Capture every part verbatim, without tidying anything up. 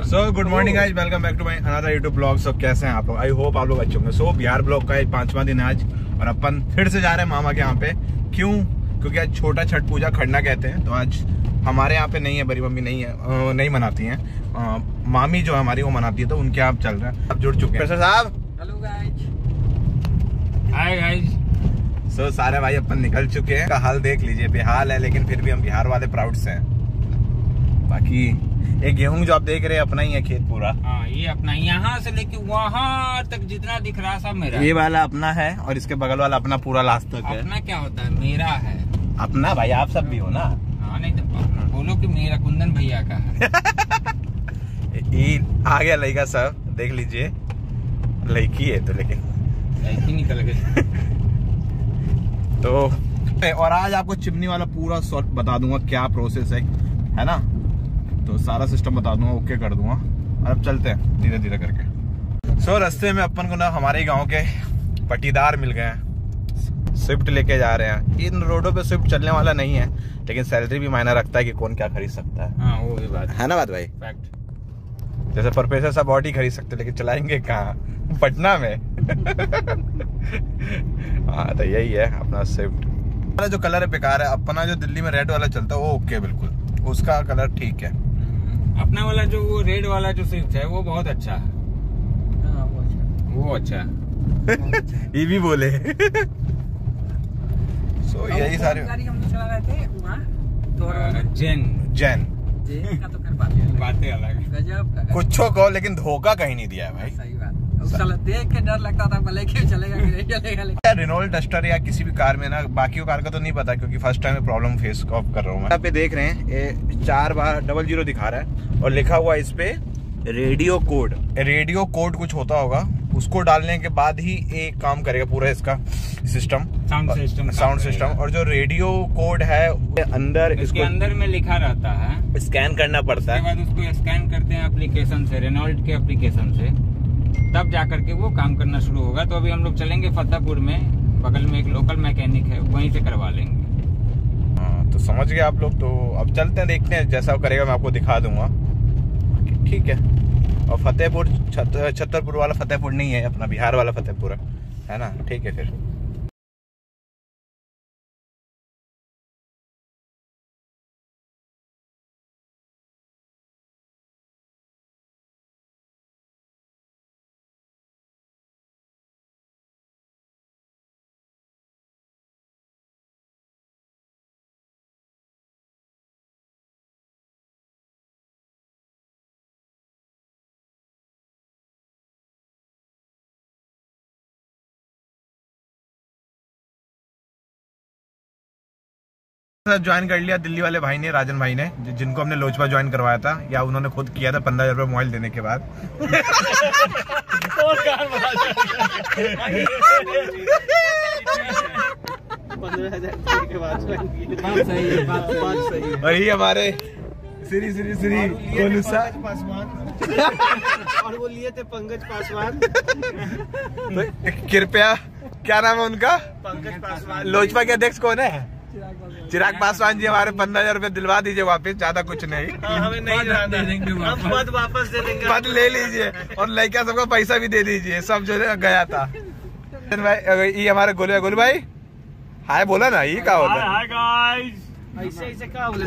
So good morning guys, welcome back to my another YouTube blog. सब कैसे हैं आप लोग? आई होप आप लोग अच्छे होंगे। सो बिहार ब्लॉग का पांचवा दिन है आज और अपन फिर से जा रहे हैं मामा के यहाँ पे। क्यों? क्योंकि आज छोटा छठ पूजा खड़ना कहते हैं, तो आज हमारे यहाँ पे नहीं है, बड़ी मम्मी नहीं है, आ, नहीं मनाती हैं, आ, मामी जो हमारी वो मनाती है, तो उनके यहाँ चल रहे हैं। अब जुड़ चुके हैं साहब। Hello guys, hi guys. So सारे भाई अपन निकल चुके हैं। का हाल देख लीजिए, बेहाल है, लेकिन फिर भी हम बिहार वाले प्राउड से हैं। बाकी ये गेहूं जो आप देख रहे हैं अपना ही है खेत पूरा। हाँ, ये अपना, यहाँ से लेके वहाँ तक जितना दिख रहा सब मेरा। ये वाला अपना है और इसके बगल वाला अपना पूरा लास्ट तक है। अपना क्या होता है? मेरा है अपना भाई, आप सब भी हो ना। हाँ, नहीं तो बोलो कि मेरा कुंदन भैया का है। ये आ गया लड़का सब, देख लीजिए, लड़की है तो, लेकिन लड़की निकल गई। तो और आज आपको चिमनी वाला पूरा सॉल्व बता दूंगा, क्या प्रोसेस है है ना। तो सारा सिस्टम बता दूंगा, ओके कर दूंगा। और अब चलते हैं धीरे धीरे करके। सो रास्ते में अपन को ना हमारे गांव के पटीदार मिल गए हैं, स्विफ्ट लेके जा रहे हैं। इन रोडों पे स्विफ्ट चलने वाला नहीं है, लेकिन सैलरी भी मायना रखता है कि कौन क्या खरीद सकता है। हाँ, वो भी बात है ना बात भाई। फैक्ट। जैसे पर पैसे सब बॉडी खरीद सकते, लेकिन चलाएंगे कहाँ? पटना में। हाँ, तो यही है अपना स्विफ्ट वाला। जो कलर है बेकार है, अपना जो दिल्ली में रेड वाला चलता है वो ओके, बिल्कुल उसका कलर ठीक है। अपना वाला जो वो रेड वाला जो स्विफ्ट है वो बहुत अच्छा है। हाँ, वो अच्छा, वो अच्छा है। ये भी बोले। सो यही सारी गाड़ी हम चला रहे थे वहाँ, जैन जैन जैन का तो कर पाते बातें अलग है। गजब का। कुछ कहो, लेकिन धोखा कहीं नहीं दिया है भाई। सही बात। उस साल देख के डर लगता था भले के चलेगा कि नहीं चलेगा। रेनॉल्ट डस्टर या किसी भी कार में ना, बाकी कार का तो नहीं पता क्योंकि फर्स्ट टाइम में प्रॉब्लम फेस ऑफ कर रहा हूँ मैं। यहाँ पे देख रहे हैं ये चार बार डबल जीरो दिखा रहा है और लिखा हुआ इस पे रेडियो कोड। रेडियो कोड कुछ होता होगा, उसको डालने के बाद ही एक काम करेगा पूरा इसका system, sound system sound system. और जो रेडियो कोड है अंदर, इसके अंदर में लिखा रहता है, स्कैन करना पड़ता है। उसके बाद उसको स्कैन करते हैं एप्लीकेशन से, रेनॉल्ट के एप्लीकेशन से, तब जाकर के वो काम करना शुरू होगा। तो अभी हम लोग चलेंगे फतेहपुर में, बगल में एक लोकल मैकेनिक है, वहीं से करवा लेंगे। हाँ, तो समझ गए आप लोग। तो अब चलते हैं, देखते हैं जैसा करेगा मैं आपको दिखा दूंगा। ठीक है। और फतेहपुर छतरपुर वाला फतेहपुर नहीं है, अपना बिहार वाला फतेहपुर है ना। ठीक है फिर। ज्वाइन कर लिया दिल्ली वाले भाई ने, राजन भाई ने, जिनको हमने लोचपा ज्वाइन करवाया था, या उन्होंने खुद किया था पंद्रह हजार रुपये मोबाइल देने के बाद। और ये हमारे श्री श्री श्री और वो लिए थे पंकज पासवान। कृपया, क्या नाम है उनका? पंकज पासवान। लोजपा के अध्यक्ष कौन है? चिराग पासवान जी। हमारे पंद्रह हजार रूपए दिलवा दीजिए वापस, ज्यादा कुछ नहीं। हाँ, हमें नहीं दे देंगे, हम पद वापस दे देंगे। पद ले लीजिए और लड़का सबका पैसा भी दे दीजिए, सब जो गया था। ये हमारे गोलू गोलू भाई, हाय बोला ना, ये क्या होता है? Hi guys. ऐसे ऐसे क्या बोले?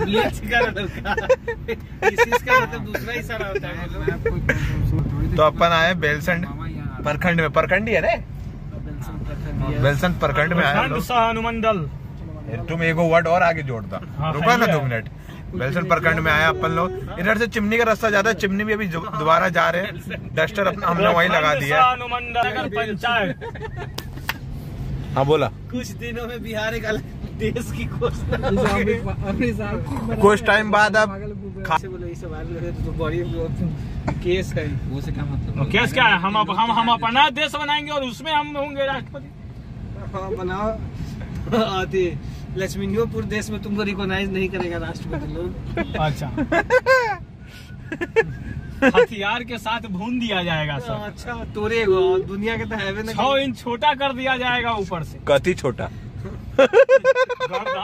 इसका मतलब दूसरा ही सारा होता है। तो अपन आए बेलसंड प्रखंड में, प्रखंड ही है ना, बेलसंड प्रखंड में आए। अनुमंडल। तुम एक वर्ड और आगे जोड़ता, रुका ना दो मिनट। बेलसंड प्रखंड में आया अपन लोग। इधर से चिमनी का रास्ता जाता है, चिमनी भी अभी दोबारा जा रहे हैं। डस्टर अपना हमने वहीं लगा दिया। अनुमंडल पंचायत। हाँ बोला। कुछ दिनों में बिहार एक अलग देश की घोषणा। कुछ टाइम बाद अब केस है। वो से क्या मतलब? केस क्या है? हम हम हम अपना देश बनाएंगे और उसमें हम होंगे राष्ट्रपति। हाँ, बनाओ। आते लक्ष्मीपुर देश में तुमको रिकॉग्नाइज नहीं करेगा राष्ट्रपति लोग। अच्छा। हथियार के साथ भून दिया जाएगा सब। अच्छा, तोरे दुनिया के तो है ना। छह इंच छोटा कर दिया जाएगा ऊपर से। कति छोटा?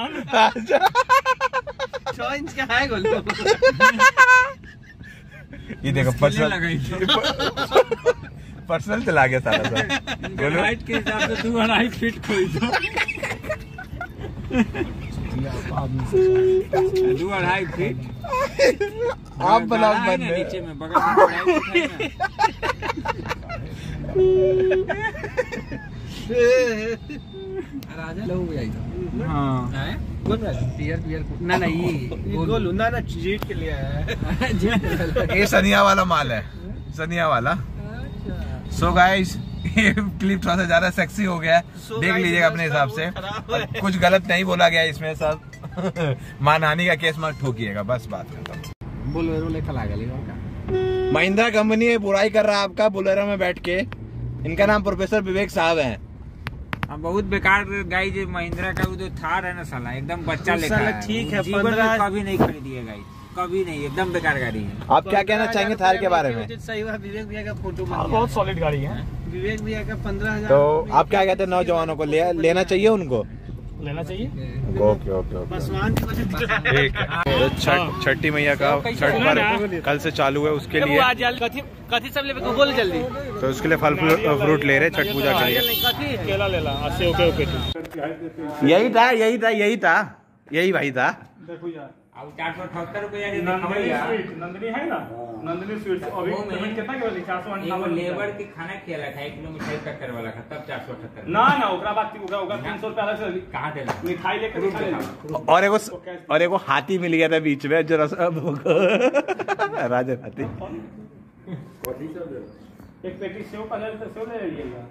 छह इंच का है गोलू। ये देखो पर्सनल पर्सनल चला गया सारा सा। बोलो हाइट के हिसाब से दो अढ़ाई फीट कोई तो दो अढ़ाई फीट आप बनाओ है ना नीचे में बगल में अढ़ाई फीट है ना। राजा लोग भी आई था। हाँ हैं? पियर पियर ना ना ये ये गोलू ना ना जीत के लिए आया है। ये सनिया वाला माल है, सनिया वाला। सो गाइस ये क्लिप थोड़ा सा ज्यादा सेक्सी हो गया है, So देख guys, लीजिएगा अपने हिसाब से। और कुछ गलत नहीं बोला गया इसमें, सब मानहानि का केस मत ठोकिएगा, बस बात खत्म। बोलेरो लेकर आ गया। महिंद्रा कंपनी है, बुराई कर रहा है आपका बोलेरो में बैठ के। इनका नाम प्रोफेसर विवेक साहब है। अब बहुत बेकार गाड़ी जो महिंद्रा का वो जो थार है ना साला एकदम बच्चा वो लेखा साला है। ठीक वो है, जीवन में पंद्रह- कभी नहीं खरीदी है गाड़ी, कभी नहीं, एकदम बेकार गाड़ी है। आप क्या कहना चाहेंगे थार के बारे में? सही हुआ विवेक भैया का फोटो बन गया। बहुत सॉलिड गाड़ी है, विवेक भैया का पंद्रह हजार तो आप क्या कहते हैं नौजवानों को ले, लेना चाहिए उनको? लेना चाहिए। ओके ओके ओके पासवान की वजह से ठीक है। तो छठ छठी मैया का छठ पर्व कल से चालू है, उसके लिए कथी कथी सब ले बोल जल्दी तो उसके लिए फल फ्रूट ले रहे छठ पूजा के लिए। कथी केला ले ला अस्सी ओके ओके। यही था यही था यही था यही भाई था। देखो यार अब चार सौ अठहत्तर रुपया नंदनी स्वीट, नंदनी है ना, नंदनी स्वीट अभी वो में- पेमेंट कितना के वाली चार सौ एगो अंठावन लेबर के खाना खिला था, एक किलो मिठाई पैक करे वाला था, तब चार सौ अठहत्तर ना ना ओकरा बात ओकरा ओकरा तीन सौ रुपया अलग से कहाँ देना मिठाई लेकर फ्रूट खा के लेना। खाओ। और एगो और एगो हाथी मिल गया था बीच में जो रस राजा हाथी। एक पैकेट सेव का ले सेव ले लीजिएगा।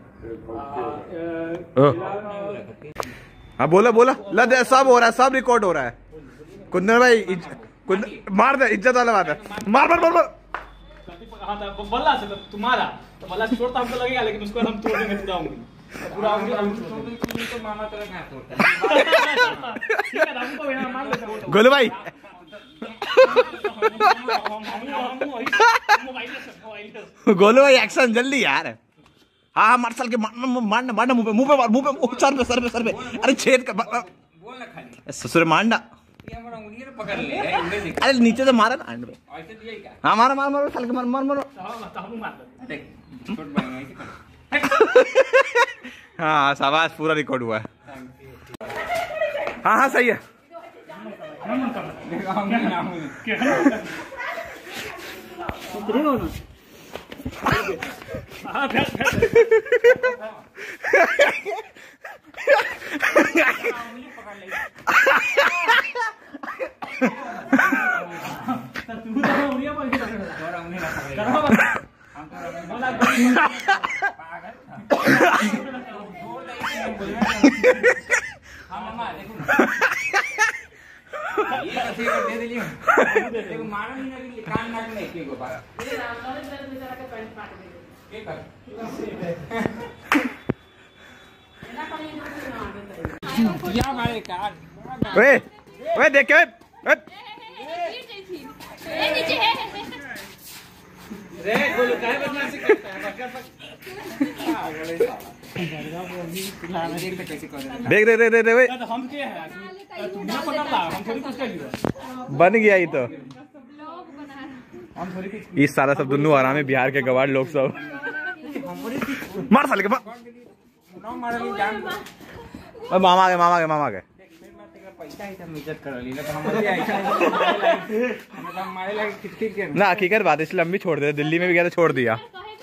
हाँ बोला बोला ला दे, सब हो रहा है, सब रिकॉर्ड हो रहा है। कुंदन भाई इज, कुंदन मार दे, इज्जत वाला बात है। मार मार मार मार। हाँ तो बल्ला से तुम्हारा तो बल्ला से छोड़ता हमको लगेगा, लेकिन उसको हम तोड़ देंगे पूरा उंगली पूरा उंगली हम तोड़ देंगे। तो मामा तेरा कहाँ तोड़ता है? ठीक है हमको भी हाँ, मान लेते हैं। गोलू भाई गोलू भाई एक्शन जल्दी यार। हाँ हाँ मार साल के मारना मारना मारना मुंह पे मुंह पे मार मुंह पे सर पे सर पे सर पे अरे छेद कर बोल ना खाली ससुर मारना। ये हमारा उंगली ने पकड़ ले है, उंगली दिखा। अरे नीचे से मारा ना एंड पे। ऐसे दिया ही क्या? हाँ मार मार मार साल के मार मार मारो। देख छोट बन ऐसे कर। हाँ शाबाश, पूरा रिकॉर्ड हुआ है। हाँ हाँ सही है। देखा उंगली ना उंगली। थोड़ा उंगली ना पकड़। हम तो पागल छोड़ दे। हाँ मामा देखो ना। ये कैसे कर दे दिली देखो मारा नहीं लगी कान नाक में एक को बार ये कर या मारे कार ओए ओए देख के ओए रे गोलू काहे बदमाशी करता है? देख तो कैसे कर रहे देख रे रे रे रे ओए हम क्या है तुमने पकड़ ला, हम थोड़ी कुछ कर लिया। बन गया ये तो। ये सारा सब दुनू आराम है, बिहार के गवार लोग सब। मार साले के मार। ना मारा नहीं जान ओए मामा के मामा के मामा के पैसा ही हम इज्जत कर ली ना तो हम ऐसा हम हमारे लगे किट के ना हकीकत बात है, इसलिए हम भी छोड़ दे, दिल्ली में भी गया तो छोड़ दिया।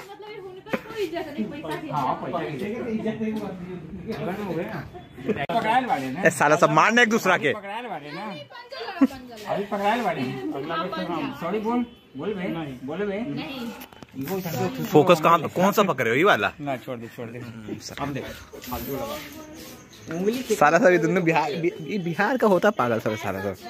हां पैसा इज्जत नहीं हो गया ना पकड़ाए वाले ना ए साला सब मारने एक दूसरा के। पकड़ाए वाले ना अभी पकड़ाए वाले सॉरी बोल बोल बे बोले बे नहीं फोकस कहाँ पे, कौन सा पकड़े हो ये वाला? ना छोड़ दे छोड़ दे अब देख फालतू लगा उंगली सारा सब ये दोनों बिहार बि, बिहार का होता पागल सब सारा सब।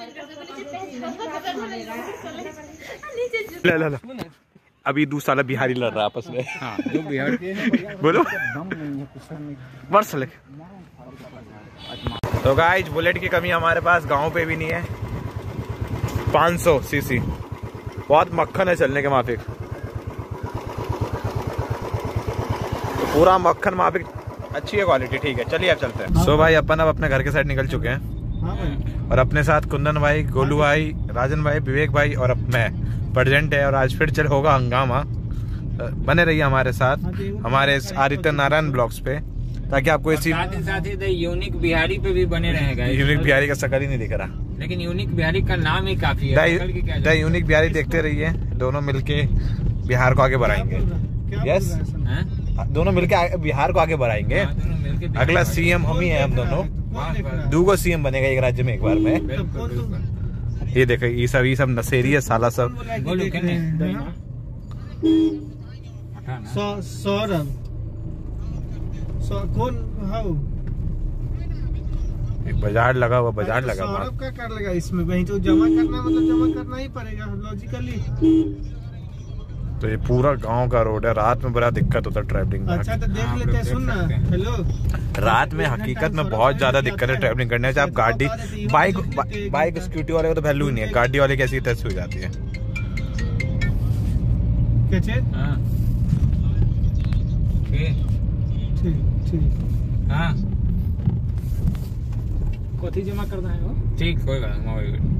ले ले ले अभी दूसरा साला बिहारी लड़ रहा है आपस में। हां जो बिहार के बोलो दम नहीं है कुछ नहीं वर्ष ले। तो गाइस बुलेट की कमी हमारे पास गांव पे भी नहीं है। पाँच सौ सीसी बहुत मक्खन है चलने के माफिक, तो पूरा मक्खन माफिक अच्छी है क्वालिटी। ठीक है चलिए अब चलते हैं। सो भाई अपन अब अपने घर के साइड निकल चुके हैं और अपने साथ कुंदन भाई, गोलू भाई, राजन भाई, विवेक भाई और अब मैं प्रेजेंट है और आज फिर चल होगा हंगामा। बने रहिए हमारे साथ हमारे इस आदित्य नारायण ब्लॉग्स पे, ताकि आपको इसी साथ ही साथ ही द यूनिक बिहारी पे भी बने रहेगा। यूनिक बिहारी का शकल ही नहीं दिख रहा, लेकिन यूनिक बिहारी का नाम ही काफी है। द यूनिक बिहारी देखते रहिए, दोनों मिलके बिहार को आगे बढ़ाएंगे। यस, दोनों मिलके बिहार को आगे बढ़ाएंगे। अगला सीएम हम ही है, हम दोनों दो सीएम बनेगा एक राज्य में एक बार में। ये देखो ये सब ये सब नशेरी है साला सब। सौरभ कौन हाउ एक बाजार लगा हुआ बाजार लगा हुआ। सौरभ का कर लेगा इसमें, वही तो जमा करना मतलब जमा करना ही पड़ेगा लॉजिकली। तो ये पूरा गांव का रोड है, रात में बड़ा दिक्कत होता है ट्रैवलिंग में। अच्छा तो देख लेते हैं, सुन ना हेलो, रात में हकीकत में बहुत ज्यादा दिक्कत है ट्रैवलिंग करने से। आप गाड़ी बाइक बाइक स्कूटी वाले को तो वैल्यू ही नहीं है, गाड़ी वाले की ऐसी तैसी हो जाती है। कैसे? हाँ ठीक ठीक हाँ कथी जमा करना है वो? ठीक कोई बात नहीं।